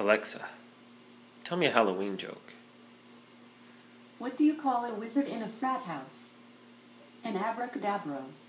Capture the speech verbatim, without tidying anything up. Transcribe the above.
Alexa, tell me a Halloween joke. What do you call a wizard in a frat house? An abracadabra.